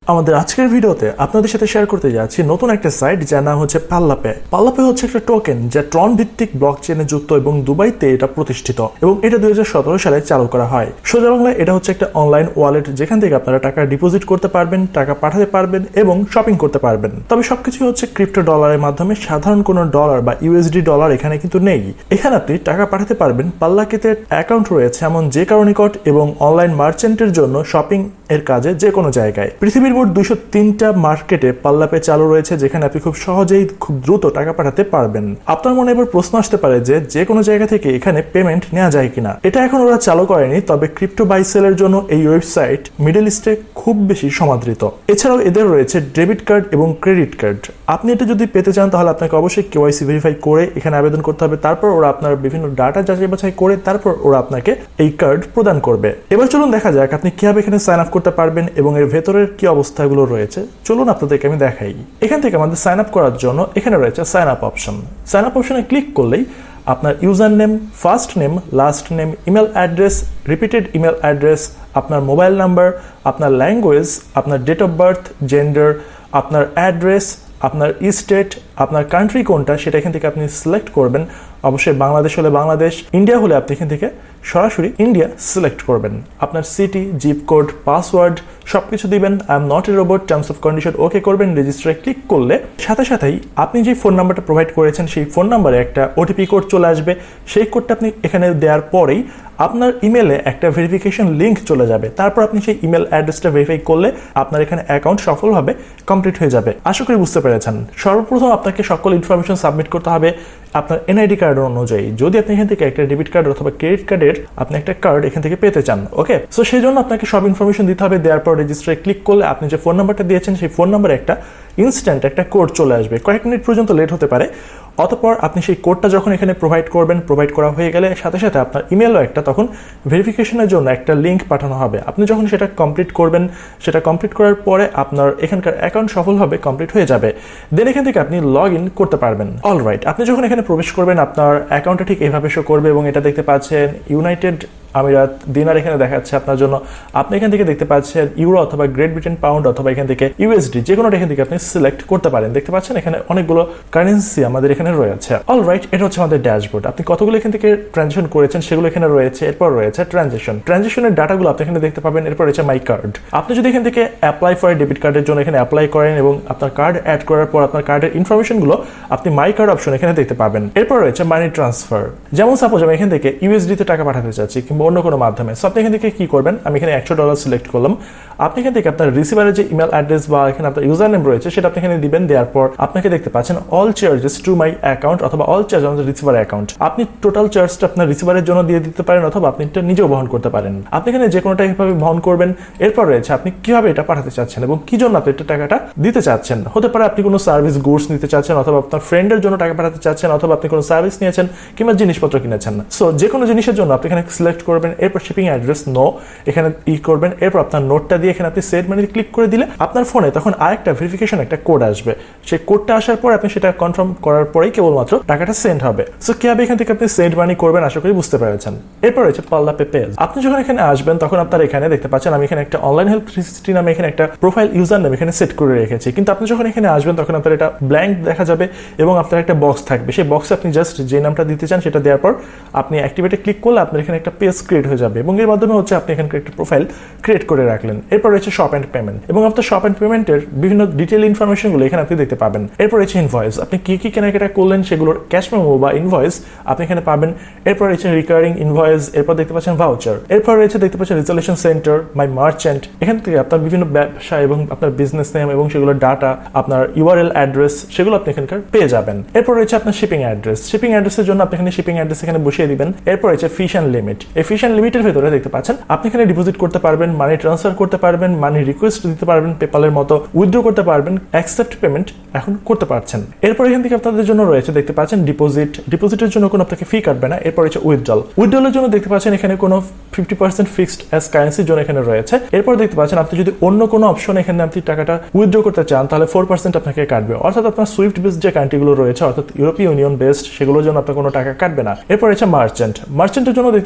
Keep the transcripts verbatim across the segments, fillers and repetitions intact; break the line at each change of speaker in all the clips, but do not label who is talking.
আমাদের আজকের ভিডিওতে আপনাদের সাথে শেয়ার করতে যাচ্ছি নতুন একটা সাইট যার নাম হচ্ছে PallaPay। PallaPay হচ্ছে একটা টোকেন যা ট্রন ভিত্তিক ব্লকচেনে যুক্ত এবং দুবাইতে এটা প্রতিষ্ঠিত এবং এটা দুই হাজার সতেরো সালে চালু করা হয়। সোজা বাংলায় এটা হচ্ছে একটা অনলাইন ওয়ালেট যেখান থেকে আপনারা টাকা ডিপোজিট করতে পারবেন, টাকা পাঠাতে পারবেন এবং শপিং করতে পারবেন। তবে সবকিছু হচ্ছে ক্রিপ্টো ডলারের মাধ্যমে, সাধারণ কোনো ডলার বা ইউএসডি ডলার এখানে কিন্তু নেই। এখানে আপনি টাকা পাঠাতে পারবেন। পাল্লাকেতে অ্যাকাউন্ট রয়েছে এমন যে কারো নিকট এবং অনলাইন মার্চেন্টের জন্য শপিং এর কাজে যে কোনো জায়গায়। পৃথিবীর মোট দুইশো তিনটা মার্কেটে PallaPay চালু রয়েছে যেখানে আপনি খুব সহজেই খুব দ্রুত টাকা পাঠাতে পারবেন। আপনার মনে এবার প্রশ্ন আসতে পারে যে যে কোনো জায়গা থেকে এখানে পেমেন্ট নেওয়া যায় কিনা। এটা এখন ওরা চালু করেনি, তবে ক্রিপ্টো বাই সেলের জন্য এই ওয়েবসাইট মিডল ইস্টে খুব বেশি সমাদৃত। এছাড়াও এদের রয়েছে ডেবিট কার্ড এবং ক্রেডিট কার্ড। আপনি এটা যদি পেতে চান তাহলে আপনাকে অবশ্যই কেওয়াইসি ভেরিফাই করে এখানে আবেদন করতে হবে। তারপর ওরা আপনার বিভিন্ন ডাটা যাচাই বাছাই করে তারপর ওরা আপনাকে এই কার্ড প্রদান করবে। এবার চলুন দেখা যাক আপনি কিভাবে এখানে সাইন আপ করতে পারবেন এবং এর ভেতরের কি অবস্থাগুলো রয়েছে। চলুন আপনাদেরকে আমি দেখাই। এখান থেকে আমাদের সাইন আপ করার জন্য এখানে রয়েছে sign up option. Sign up অপশনে ক্লিক করলেই আপনার user name, first name, last name, email address, repeated email address, আপনার মোবাইল নাম্বার, আপনার ল্যাঙ্গুয়েজ, আপনার ডেট অফ বার্থ, জেন্ডার, আপনার অ্যাড্রেস, আপনার স্টেট, আপনার কান্ট্রি কোনটা সেটা এখান থেকে আপনি সিলেক্ট করবেন। অবশ্যই বাংলাদেশ হলে বাংলাদেশ, ইন্ডিয়া হলে আপনি এখান থেকে সরাসরি ইন্ডিয়া সিলেক্ট করবেন। আপনার সিটি, জিপ কোড, পাসওয়ার্ড সবকিছু দিবেন। I am not a robot, terms of condition okay করবেন। রেজিস্টারে ক্লিক করলে সাথে সাথেই আপনি যে ফোন নাম্বারটা প্রোভাইড করেছেন সেই ফোন নাম্বারে একটা ওটিপি কোড চলে আসবে। সেই কোডটা আপনি এখানে দেওয়ার পরেই আপনার ইমেলে একটা ভেরিফিকেশন লিঙ্ক চলে যাবে। তারপর আপনি সেই ইমেল অ্যাড্রেসটা ভেরিফাই করলে আপনার এখানে অ্যাকাউন্ট সফলভাবে কমপ্লিট হয়ে যাবে। আশা করি বুঝতে পেরেছেন। সর্বপ্রথম আপনাকে সকল ইনফরমেশন সাবমিট করতে হবে আপনার এনআইডি কার্ড অনুযায়ী। যদি আপনি এখান থেকে একটা ডেবিট কার্ড অথবা ক্রেডিট কার্ডের আপনি একটা কার্ড এখান থেকে পেতে চান, ওকে, সো সেই জন্য আপনাকে সব ইনফরমেশন দিতে হবে। দেওয়ার পর রেজিস্টারে ক্লিক করলে আপনি যে ফোন নাম্বারটা দিয়েছেন সেই ফোন নাম্বারে একটা ইনস্ট্যান্ট একটা কোড চলে আসবে। কয়েক মিনিট পর্যন্ত লেট হতে পারে। অতঃপর আপনি সেই কোডটা যখন এখানে প্রোভাইড করবেন, প্রোভাইড করা হয়ে গেলে সাথে সাথে আপনার ইমেলও একটা তখন ভেরিফিকেশনের জন্য একটা লিঙ্ক পাঠানো হবে। আপনি যখন সেটা কমপ্লিট করবেন, সেটা কমপ্লিট করার পরে আপনার এখানকার অ্যাকাউন্ট সফলভাবে কমপ্লিট হয়ে যাবে। দেন এখান থেকে আপনি লগ ইন করতে পারবেন। অলরাইট, আপনি যখন এখানে প্রবেশ করবেন আপনার অ্যাকাউন্টটা ঠিক এইভাবে শো করবে এবং এটা দেখতে পাচ্ছেন ইউনাইটেড আমিরাত দিনার এখানে দেখাচ্ছে আপনার জন্য। আপনি এখান থেকে দেখতে পাচ্ছেন ইউরো অথবা গ্রেট ব্রিটেন পাউন্ড অথবা এখান থেকে ইউএসডি, যে কোনোটা এখান থেকে আপনি সিলেক্ট করতে পারেন। দেখতে পাচ্ছেন এখানে অনেকগুলো কারেন্সি আমাদের এখানে রয়েছে। অলরাইট, এটা হচ্ছে আমাদের ড্যাশবোর্ড। আপনি কতগুলো এখান থেকে ট্রানজেকশন করেছেন সেগুলো এখানে রয়েছে। এরপর রয়েছে ট্রানজেকশন, ট্রানজেকশনের ডাটাগুলো আপনি এখানে দেখতে পাবেন। এরপর রয়েছে মাই কার্ড। আপনি যদি এখান থেকে অ্যাপ্লাই ফর ডেবিট কার্ডের জন্য এখানে অ্যাপ্লাই করেন এবং আপনার কার্ড অ্যাড করার পর আপনার কার্ডের ইনফরমেশনগুলো আপনি মাই কার্ড অপশন এখানে দেখতে পাবেন। এরপর রয়েছে মানি ট্রান্সফার। যেমন সাপোজ আমি এখান থেকে ইউএসডিতে টাকা পাঠাতে চাচ্ছি কিংবা অন্য কোনো মাধ্যমে, সো আপনি এখান থেকে কি করবেন, আমি এখানে একশো ডলার সিলেক্ট করলাম। আপনি এখান থেকে আপনার রিসিভারের যে ইমেল অ্যাড্রেস বা এখানে আপনার ইউজার নেম রয়েছে সেটা আপনি এখানে দিবেন। দেওয়ার পর আপনাকে দেখতে পাচ্ছেন all charges to my account অথবা all charge on the receiver account. আপনি টোটাল চার্জটা আপনার রিসিভারের জন্য দিয়ে দিতে পারেন অথবা আপনি এটা নিজেও বহন করতে পারেন। আপনি এখানে যে কোনোটা এইভাবে বহন করবেন। এরপর রয়েছে আপনি কিভাবে এটা পাঠাতে চাচ্ছেন এবং কি জন্য আপনি এটা টাকাটা দিতে চাচ্ছেন। হতে পারে আপনি কোনো সার্ভিস গুডস নিতে চাচ্ছেন অথবা আপনার ফ্রেন্ডের জন্য টাকা পাঠাতে চাচ্ছেন অথবা আপনি কোনো সার্ভিস নিয়েছেন কিংবা জিনিসপত্র কিনেছেন। সো যে কোনো জিনিসের জন্য আপনি এখানে সিলেক্ট করবেন। এরপর শিপিং অ্যাড্রেস নো এখানে ই করবেন। এরপর আপনার নোটটা দিয়ে এখানে আপনি সেট মানি ক্লিক করে দিলে আপনার ফোনে তখন আরেকটা ভেরিফিকেশন একটা কোড আসবে। সেই কোডটা আসার পর আপনি সেটা কনফার্ম করার পরেই কেবলমাত্র টাকাটা সেন্ড হবে। সো কিভাবে এখান থেকে আপনি সেন্ড মানি করবেন আশা করি বুঝতে পেরেছেন। এরপর রয়েছে PallaPay পেজ। আপনি যখন এখানে আসবেন তখন আপনার এখানে দেখতে পাচ্ছেন আমি এখানে একটা অনলাইন হেল্প থ্রি সিক্সটি নামে এখানে একটা প্রোফাইল ইউজার নেম এখানে সেট করে রেখেছি। কিন্তু আপনি যখন এখানে আসবেন তখন আপনার এটা ব্ল্যাঙ্ক দেখা যাবে এবং আপনার একটা বক্স থাকবে। সেই বক্সে আপনি জাস্ট যে নামটা দিতে চান সেটা দেওয়ার পর আপনি অ্যাক্টিভেটে ক্লিক করলে আপনার এখানে একটা পেজ ক্রিয়েট হয়ে যাবে এবং এর মাধ্যমে হচ্ছে আপনি এখানকার একটা প্রোফাইল ক্রিয়েট করে রাখলেন। এরপর রয়েছে শপ অ্যান্ড পেমেন্ট এবং আপনার শপ অ্যান্ড পেমেন্টের বিভিন্ন ডিটেইল ইনফরমেশনগুলো এখানে আপনি দেখতে পাবেন। এরপর রয়েছে ইনভয়েস, আপনি কি কি কেনাকাটা করলেন সেগুলোর ক্যাশ মেমো বা ইনভয়েস আপনি এখানে পাবেন। এরপর রয়েছে রিকারিং ইনভয়েস। এরপর দেখতে পাচ্ছেন ভাউচার। এরপর রয়েছে দেখতে পাচ্ছেন রিজলিউশন সেন্টার, মাই মার্চেন্ট। এখান থেকে আপনার বিভিন্ন ব্যবসা এবং আপনার বিজনেস নেম এবং সেগুলোর ডাটা, আপনার ইউআরএল অ্যাড্রেস সেগুলো আপনি এখানকার পেয়ে যাবেন। এরপর রয়েছে আপনার শিপিং অ্যাড্রেস। শিপিং অ্যাড্রেসের জন্য আপনি এখানে শিপিং অ্যাড্রেস এখানে বসিয়ে দিবেন। এরপর রয়েছে ফিস অ্যান্ড লিমিট। এই ফিস অ্যান্ড লিমিটের ভেতরে দেখতে পাচ্ছেন আপনি এখানে ডিপোজিট করতে পারবেন, মানি ট্রান্সফার করতে পারবেন, মানি রিকোয়েস্ট দিতে পারবেন পেপালের মতো, উইথড্র করতে পারবেন, অ্যাকসেপ্ট পেমেন্ট এখন করতে পারছেন। এরপর এখান থেকে আপনাদের জন্য রয়েছে দেখতে পাচ্ছেন ডিপোজিট। ডিপোজিটের জন্য কোনো আপনাকে ফি কাটবে না। এরপর রয়েছে উইথড্রল। উইথড্রলের জন্য দেখতে পাচ্ছেন এখানে কোনো ফিফটি পার্সেন্ট ফিক্সড অ্যাজ কারেন্সির জন্য এখানে রয়েছে। এরপর দেখতে পাচ্ছেন আপনি যদি অন্য কোনো অপশন এখানে আপনি টাকাটা উইথড্র করতে চান তাহলে ফোর পার্সেন্ট আপনাকে কাটবে। অর্থাৎ আপনার সুইফট বেসড যে কান্ট্রিগুলো রয়েছে অর্থাৎ ইউরোপীয় ইউনিয়ন বেসড সেগুলোর জন্য আপনার কোনো টাকা কাটবে না। এরপর রয়েছে মার্চেন্ট। মার্চেন্টের জন্য দেখতে পাচ্ছেন এখানে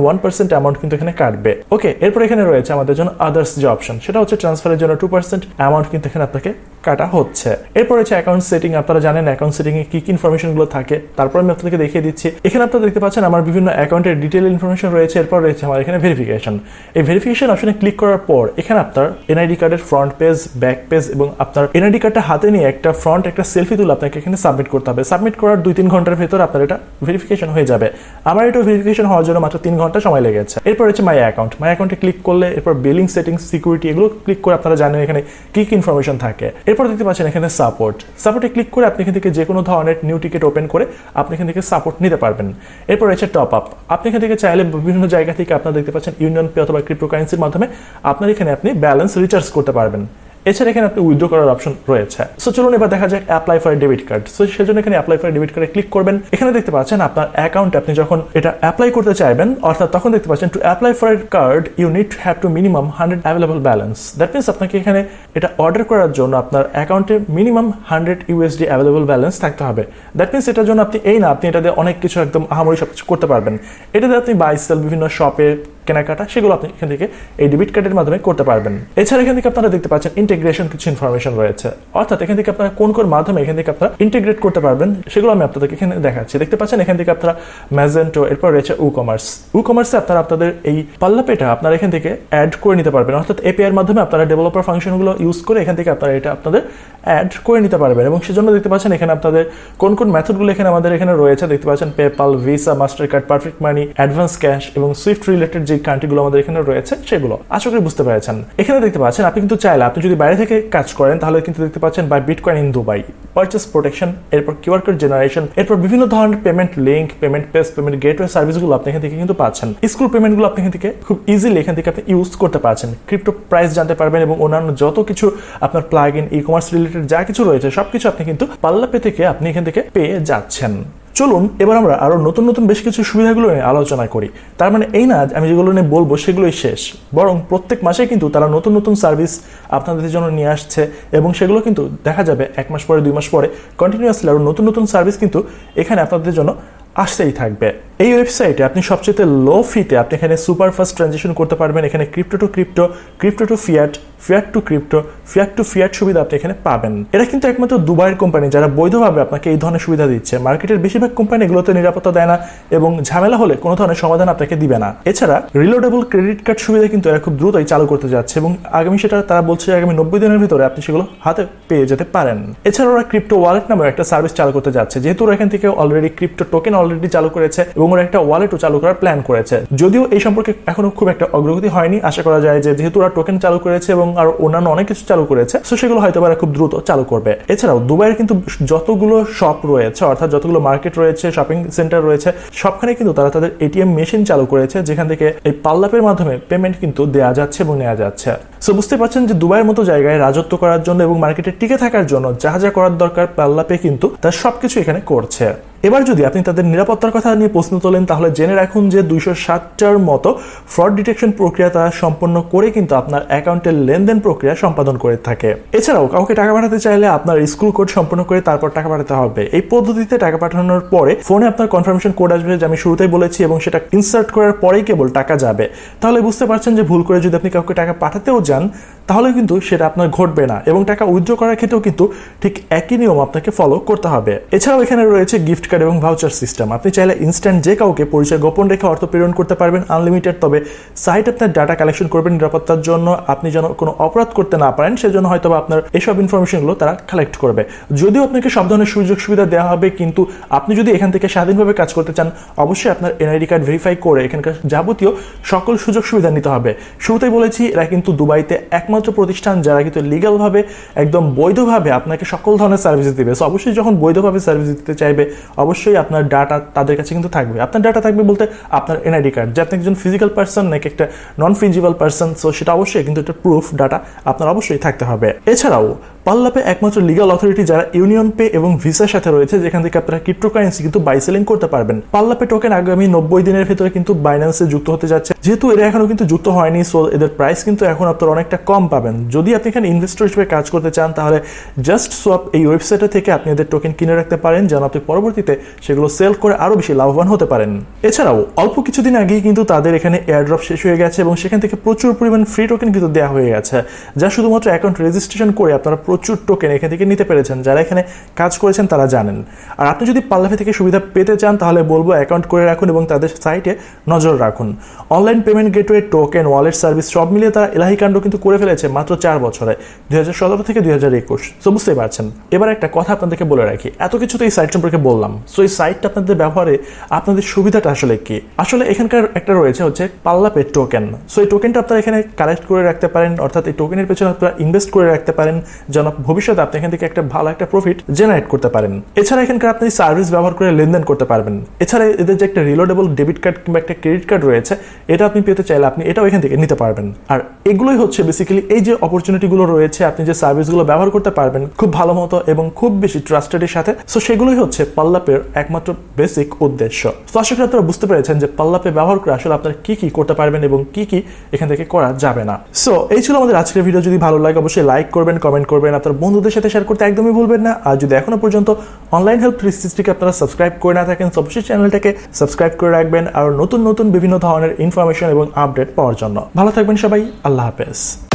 ওয়ান পার্সেন্ট অ্যামাউন্ট কিন্তু এখানে কাটবে। ওকে, এরপর এখানে রয়েছে আমাদের জন্য আদার্স যে অপশন, সেটা হচ্ছে ট্রান্সফারের জন্য টু পার্সেন্ট অ্যামাউন্ট কিন্তু এখানে আপনাকে কাটা হচ্ছে। এরপর হচ্ছে অ্যাকাউন্ট সেটিং। আপনারা জানেন অ্যাকাউন্ট সেটিং এ কি কি ইনফরমেশন গুলো থাকে, তারপর আমি আপনাদেরকে দেখিয়ে দিচ্ছি। এখানে আপনারা দেখতে পাচ্ছেন আমার বিভিন্ন অ্যাকাউন্টের ডিটেইল ইনফরমেশন রয়েছে। এরপর রয়েছে আমার এখানে ভেরিফিকেশন। এই ভেরিফিকেশন অপশনে ক্লিক করার পর এখানে আপনার এনআইডি কার্ডের ফ্রন্ট পেজ, ব্যাক পেজ এবং আপনার এনআইডি কার্ডটা হাতে নিয়ে একটা ফ্রন্ট একটা সেলফি তুলে আপনাকে এখানে সাবমিট করতে হবে। সাবমিট করার দুই তিন ঘন্টার ভেতর আপনার এটা ভেরিফিকেশন হয়ে যাবে। আমার এটা ভেরিফিকেশন হওয়ার জন্য মাত্র তিন ঘন্টা সময় লেগেছে। এরপর হচ্ছে মাই অ্যাকাউন্ট। মাই অ্যাকাউন্টে ক্লিক করলে এরপর বিলিং সেটিংস, সিকিউরিটি এগুলো ক্লিক করে আপনারা জানেন এখানে কি কি ইনফরমেশন থাকে। এরপর দেখতে পাচ্ছেন এখানে সাপোর্ট। সাপোর্টে ক্লিক করে আপনি এখান থেকে যে কোনো ধরনের নিউ টিকেট ওপেন করে আপনি এখান থেকে সাপোর্ট নিতে পারবেন। এরপর রয়েছে টপ আপ। আপনি এখান থেকে চাইলে বিভিন্ন জায়গা থেকে আপনারা দেখতে পাচ্ছেন ইউনিয়ন পে অথবা ক্রিপ্টোকারেন্সির মাধ্যমে আপনার এখানে আপনি ব্যালেন্স রিচার্জ করতে পারবেন। এছাড়া এখানে আপনি উইথড্র করার অপশন রয়েছে। সো চলুন এবার দেখা যাক apply for debit card. So সেজন্য এখানে অ্যাপ্লাই ফর ডেবিট কার্ডে ক্লিক করবেন। এখানে দেখতে পাচ্ছেন আপনার অ্যাকাউন্টে আপনি যখন এটা অ্যাপ্লাই করতে চাইবেন, অর্থাৎ তখন দেখতে পাচ্ছেন to apply for a card you need to have to minimum hundred available balance. That means আপনাকে এখানে এটা অর্ডার করার জন্য আপনার অ্যাকাউন্টে minimum hundred USD available balance থাকতে হবে। দ্যাট মিনস এটার জন্য আপনি এই না আপনি এটাতে অনেক কিছু একদম আহামরি সব কিছু করতে পারবেন। এটাতে আপনি বাই সেল বিভিন্ন শপে কেনাকাটা সেগুলো আপনি এখান থেকে এই ডেবিট কার্ডের মাধ্যমে করতে পারবেন। এছাড়া এখান থেকে আপনারা দেখতে পাচ্ছেন ইন্টিগ্রেশন কিছু ইনফরমেশন রয়েছে, অর্থাৎ এখান থেকে আপনারা কোন কোন মাধ্যমে এখান থেকে আপনারা ইন্টিগ্রেট করতে পারবেন সেগুলো আমি আপনাদেরকে এখানে দেখাচ্ছি। দেখতে পাচ্ছেন এখান থেকে আপনারা ম্যাজেন্টো, এরপর রয়েছে ই কমার্স। ই কমার্সে আপনারা আপনাদের এই পাল্লাপেটা আপনারা এখান থেকে অ্যাড করে নিতে পারবেন, অর্থাৎ এপিআই এর মাধ্যমে আপনারা ডেভেলপার ফাংশনগুলো ইউজ করে এখান থেকে আপনারা এটা আপনাদের অ্যাড করে নিতে পারবেন। এবং সেজন্য দেখতে পাচ্ছেন এখানে আপনাদের কোন কোন মেথডগুলো এখানে আমাদের এখানে রয়েছে। দেখতে পাচ্ছেন PayPal, Visa, Master card, perfect money, advance cash এবং সুইফট রিলেটেড যে কান্ট্রিগুলো আমাদের এখানে রয়েছে সেগুলো আশা করি বুঝতে পেরেছেন। এখানে দেখতে পাচ্ছেন আপনি কিন্তু চাইলে আপনি যদি বাইরে থেকে কাজ করেন তাহলে কিন্তু দেখতে পাচ্ছেন buy bitcoin in Dubai, purchase protection, এরপর কিউআর কোড জেনারেশন, এরপর বিভিন্ন ধরনের payment link, payment page, payment gateway সার্ভিসগুলো আপনি এখান থেকে কিন্তু পাচ্ছেন। স্কুল পেমেন্টগুলো আপনি এখান থেকে খুব ইজিলি এখান থেকে আপনি ইউজ করতে পারছেন। ক্রিপ্টো প্রাইস জানতে পারবেন এবং অন্যান্য যত কিছু আপনার plug in, e commerce related যা কিছু রয়েছে সবকিছু আপনি কিন্তু পাল্লাপে থেকে আপনি এখান থেকে পেয়ে যাচ্ছেন। চলুন এবার আমরা আরো নতুন নতুন বেশ কিছু সুবিধাগুলো নিয়ে আলোচনা করি। তার মানে এই না আমি যেগুলো নিয়ে বলবো সেগুলোই শেষ, বরং প্রত্যেক মাসে কিন্তু তারা নতুন নতুন সার্ভিস আপনাদের জন্য নিয়ে আসছে এবং সেগুলো কিন্তু দেখা যাবে এক মাস পরে দুই মাস পরে কন্টিনিউয়াসলি আরো নতুন নতুন সার্ভিস কিন্তু এখানে আপনাদের জন্য আসতেই থাকবে। এই ওয়েবসাইটে আপনি সবচেয়ে লো ফিতে আপনি এখানে সুপার ফাস্ট ট্রানজেকশন করতে পারবেন। এখানে crypto to crypto, crypto to fiat, fiat to crypto, fiat to fiat সুবিধা আপনি এখানে পাবেন। এটা কিন্তু একমাত্র দুবাইয়ের কোম্পানি যারা বৈধভাবে আপনাকে এই ধরনের সুবিধা দিচ্ছে। মার্কেটের বেশিরভাগ কোম্পানি এগুলোতে নিরাপত্তা দেয় না এবং ঝামেলা হলে কোনো ধরনের সমাধান আপনাকে দিবে না। এছাড়া রিলোডেবল ক্রেডিট কার্ড সুবিধা কিন্তু এরা খুব দ্রুতই চালু করতে যাচ্ছে এবং আগামী সেটা তারা বলছে আগামী নব্বই দিনের ভিতরে আপনি সেগুলো হাতে পেয়ে যেতে পারেন। এছাড়া ওরা ক্রিপ্টো ওয়ালেট নামে একটা সার্ভিস চালু করতে যাচ্ছে, যেহেতু ওরা এখান থেকে অলরেডি ক্রিপ্টো টোকেন অলরেডি চালু করেছে এবং ওরা একটা ওয়ালেটও চালু করার প্ল্যান করেছে। যদিও এই সম্পর্কে এখনো খুব একটা অগ্রগতি হয়নি, আশা করা যায় যে যেহেতু ওরা টোকেন চালু করেছে এবং আর অন্যান্য অনেক কিছু চালু করেছে সো সেগুলো হয়তো ওরা খুব দ্রুত চালু করবে। এছাড়াও দুবাইয়ের কিন্তু যতগুলো শপ রয়েছে, অর্থাৎ যতগুলো মার্কেট রয়েছে, শপিং সেন্টার রয়েছে, সবখানে কিন্তু তারা তাদের এটিএম মেশিন চালু করেছে যেখান থেকে এই পাল্লাপের মাধ্যমে পেমেন্ট কিন্তু দেওয়া যাচ্ছে এবং নেওয়া যাচ্ছে। সো বুঝতে পারছেন যে দুবাইয়ের মতো জায়গায় রাজত্ব করার জন্য এবং মার্কেটে টিকে থাকার জন্য যা যা করার দরকার পাল্লাপে কিন্তু তার সবকিছু এখানে করছে। এবার যদি আপনি তাদের নিরাপত্তার কথা নিয়ে প্রশ্ন তোলেন তাহলে জেনে রাখুন যে দুইশো ষাটটার মতো ফ্রড ডিটেকশন প্রক্রিয়া তারা সম্পন্ন করে কিন্তু আপনার অ্যাকাউন্টের লেনদেন প্রক্রিয়া সম্পাদন করে থাকে। এছাড়াও কাউকে টাকা পাঠাতে চাইলে আপনার স্কুল কোড সম্পন্ন করে তারপর টাকা পাঠাতে হবে। এই পদ্ধতিতে টাকা পাঠানোর পরে ফোনে আপনার কনফার্মেশন কোড আসবে, যে আমি শুরুতেই বলেছি, এবং সেটা ইনসার্ট করার পরেই কেবল টাকা যাবে। তাহলে বুঝতে পারছেন যে ভুল করে যদি আপনি কাউকে টাকা পাঠাতেও যান তাহলে কিন্তু সেটা আপনার ঘটবে না এবং টাকা উইথড্র করার ক্ষেত্রেও কিন্তু ঠিক একই নিয়ম আপনাকে ফলো করতে হবে। এছাড়াও এখানে রয়েছে গিফট কার্ড এবং ভাউচার সিস্টেম। আপনি চাইলে ইনস্ট্যান্ট যে কাউকে পরিচয় গোপন রেখে অর্থ প্রেরণ করতে পারবেন আনলিমিটেড, তবে সাইট আপনার ডাটা কালেকশন করবেন নিরাপত্তার জন্য, আপনি যেন কোনো অপরাধ করতে না পারেন সেজন্য হয়তো আপনার এসব ইনফরমেশনগুলো তারা কালেক্ট করবে। যদিও আপনাকে সব ধরনের সুযোগ সুবিধা দেওয়া হবে, কিন্তু আপনি যদি এখান থেকে স্বাধীনভাবে কাজ করতে চান অবশ্যই আপনার এনআইডি কার্ড ভেরিফাই করে এখানকার যাবতীয় সকল সুযোগ সুবিধা নিতে হবে। শুরুতেই বলেছি এরা কিন্তু দুবাইতে একমাত্র প্রতিষ্ঠান যারা কিন্তু লিগ্যালভাবে একদম বৈধভাবে আপনাকে সকল ধরনের সার্ভিস দিবে। সো অবশ্যই যখন বৈধভাবে সার্ভিস দিতে চাইবে অবশ্যই আপনার ডাটা তাদের কাছে কিন্তু থাকবে। আপনার ডাটা থাকবে বলতে আপনার এনআইডি কার্ড, যে আপনি একজন ফিজিক্যাল পার্সন নাকি একটা নন ফিজিবল পার্সন, সো সেটা অবশ্যই কিন্তু একটা প্রুফ ডাটা আপনার অবশ্যই থাকতে হবে। এছাড়াও PallaPay একমাত্র লিগ্যাল অথরিটি যারা ইউনিয়ন পে এবং ভিসার সাথে রয়েছে, যেখান থেকে আপনারা ক্রিপ্টোকারেন্সি কিন্তু বাই সেলিং করতে পারবেন। PallaPay টোকেন আগামী নব্বই দিনের ভিতরে কিন্তু বাইন্যান্সে যুক্ত হতে যাচ্ছে। যেহেতু এরা এখনো কিন্তু যুক্ত হয়নি, সো এদের প্রাইস কিন্তু এখন আপনারা অনেকটা কম পাবেন। যদি আপনি এখানে ইনভেস্টর হিসেবে কাজ করতে চান, তাহলে জাস্ট সোয়াপ এই ওয়েবসাইটে থেকে আপনি এদের টোকেন কিনে রাখতে পারেন, যেন আপনি পরবর্তীতে সেগুলো সেল করে আরো বেশি লাভবান হতে পারেন। এছাড়াও অল্প কিছুদিন আগেই কিন্তু তাদের এখানে এয়ারড্রপ শেষ হয়ে গেছে এবং সেখান থেকে প্রচুর পরিমাণ ফ্রি টোকেন কিন্তু দেওয়া হয়ে গেছে, যা শুধুমাত্র অ্যাকাউন্ট রেজিস্ট্রেশন করে আপনারা প্রচুর টোকেন এখান থেকে নিতে পেরেছেন। যারা এখানে কাজ করেছেন তারা জানেন। আর আপনি যদি PallaPay থেকে সুবিধা পেতে চান, তাহলে বলবো অ্যাকাউন্ট করে রাখুন এবং তাদের সাইটে নজর রাখুন। Online payment gateway, token, wallet service সব মিলিয়ে তারা এলাহি কাণ্ড কিন্তু করে ফেলেছে মাত্র চার বছরে, দুই হাজার সতেরো থেকে দুই হাজার একুশ। সো বুঝতেই পারছেন। এবার একটা কথা আপনাদেরকে বলে রাখি, এত কিছু তো এই সাইট সম্পর্কে বললাম, সো এই সাইটটা আপনাদের ব্যবহারে আপনাদের সুবিধাটা আসলে কি? আসলে এখানকার একটা রয়েছে হচ্ছে PallaPay টোকেন। সো এই টোকেনটা আপনারা এখানে কালেক্ট করে রাখতে পারেন, অর্থাৎ এই টোকেনের পেছনে আপনারা ইনভেস্ট করে রাখতে পারেন, যেন ভবিষ্যতে আপনি এখান থেকে একটা ভালো একটা প্রফিট জেনারেট করতে পারেন। এছাড়া এখানকার আপনি সার্ভিস ব্যবহার করে লেনদেন করতে পারবেন। এছাড়া এদের যে একটা রিলোডেবল ডেবিট কার্ড কিংবা একটা ক্রেডিট কার্ড রয়েছে, এটা আপনি পেতে চাইলে আপনি এটাও এখান থেকে নিতে পারবেন। আর এগুলোই হচ্ছে বেসিক্যালি এই যে অপরচুনিটিগুলো রয়েছে, আপনি যে সার্ভিসগুলো ব্যবহার করতে পারবেন খুব ভালো মতো এবং খুব বেশি ট্রাস্টেডের সাথে। সো সেগুলোই হচ্ছে PallaPay একমাত্র বেসিক উদ্দেশ্য। তো আশা করি আপনারা বুঝতে পেরেছেন যে PallaPay ব্যবহার করে আসলে আপনারা কি কি করতে পারবেন এবং কি কি এখান থেকে করা যাবে না। সো এই ছিল আমাদের আজকের ভিডিও। যদি ভালো লাগে অবশ্যই লাইক করবেন, কমেন্ট করবেন, আপনার বন্ধুদের সাথে শেয়ার করতে একদমই ভুলবেন না। আর যদি এখনো পর্যন্ত অনলাইন হেল্প থ্রি সিক্সটিকে আপনারা সাবস্ক্রাইব করে না থাকেন, অবশ্যই চ্যানেলটাকে সাবস্ক্রাইব করে রাখবেন আর নতুন নতুন বিভিন্ন ধরনের ইনফরমেশন এবং আপডেট পাওয়ার জন্য। ভালো থাকবেন সবাই, আল্লাহ হাফেজ।